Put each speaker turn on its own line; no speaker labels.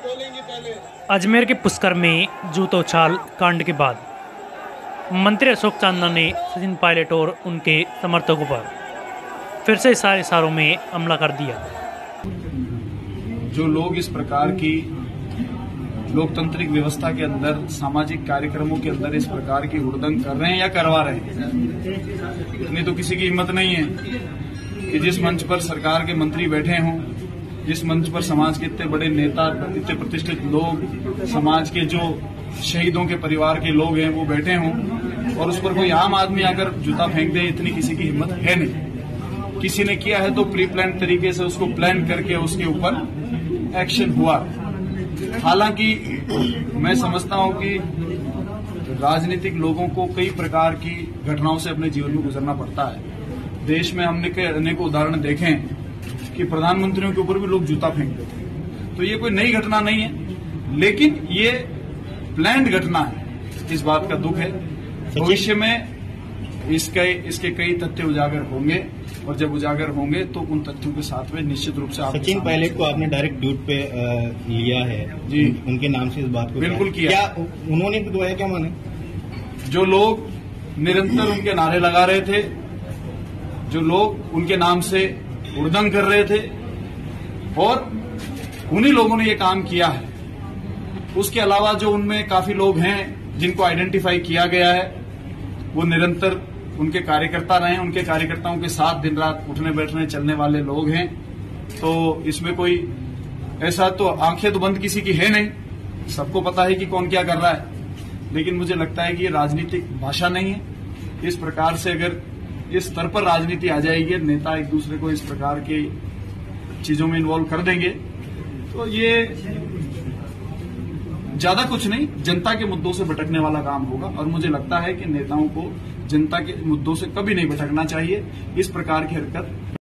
अजमेर के पुष्कर में जूतोछाल कांड के बाद मंत्री अशोक चांदना ने सचिन पायलट और उनके समर्थकों पर फिर से सारे इशारों में हमला कर दिया।
जो लोग इस प्रकार की लोकतांत्रिक व्यवस्था के अंदर सामाजिक कार्यक्रमों के अंदर इस प्रकार की हुड़दंग कर रहे हैं या करवा रहे हैं, इतनी तो किसी की हिम्मत नहीं है कि जिस मंच पर सरकार के मंत्री बैठे हों, जिस मंच पर समाज के इतने बड़े नेता, इतने प्रतिष्ठित लोग, समाज के जो शहीदों के परिवार के लोग हैं वो बैठे हों और उस पर कोई आम आदमी आकर जूता फेंक दे, इतनी किसी की हिम्मत है नहीं। किसी ने किया है तो प्री प्लान तरीके से उसको प्लान करके उसके ऊपर एक्शन हुआ। हालांकि मैं समझता हूं कि राजनीतिक लोगों को कई प्रकार की घटनाओं से अपने जीवन में गुजरना पड़ता है। देश में हमने अनेक उदाहरण देखे हैं कि प्रधानमंत्रियों के ऊपर भी लोग जूता फेंक देते हैं, तो ये कोई नई घटना नहीं है, लेकिन ये प्लान्ड घटना है। इस बात का दुख है। भविष्य में इसके कई तथ्य उजागर होंगे और जब उजागर होंगे तो उन तथ्यों के साथ में निश्चित रूप से
सचिन पायलट को आपने डायरेक्ट ड्यूट पे लिया है जी, उनके नाम से इस बात को
बिल्कुल किया।
क्या उन्होंने बताया, क्या माने? जो
लोग निरंतर उनके नारे लगा रहे थे, जो लोग उनके नाम से हुड़दंग कर रहे थे और उन्हीं लोगों ने ये काम किया है। उसके अलावा जो उनमें काफी लोग हैं जिनको आइडेंटिफाई किया गया है, वो निरंतर उनके कार्यकर्ता रहे, उनके कार्यकर्ताओं के साथ दिन रात उठने बैठने चलने वाले लोग हैं। तो इसमें कोई ऐसा तो आंखें तो बंद किसी की है नहीं, सबको पता है कि कौन क्या कर रहा है। लेकिन मुझे लगता है कि ये राजनीतिक भाषा नहीं है। इस प्रकार से अगर इस स्तर पर राजनीति आ जाएगी, नेता एक दूसरे को इस प्रकार की चीजों में इन्वॉल्व कर देंगे, तो ये ज्यादा कुछ नहीं, जनता के मुद्दों से भटकने वाला काम होगा। और मुझे लगता है कि नेताओं को जनता के मुद्दों से कभी नहीं भटकना चाहिए। इस प्रकार की हरकत